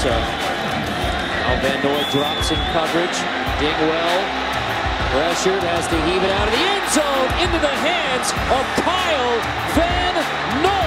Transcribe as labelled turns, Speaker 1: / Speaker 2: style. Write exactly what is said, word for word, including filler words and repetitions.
Speaker 1: so. Kyle Van Noy drops in coverage. Dingwell pressured, has to heave it out of the end zone into the hands of Kyle Van Noy.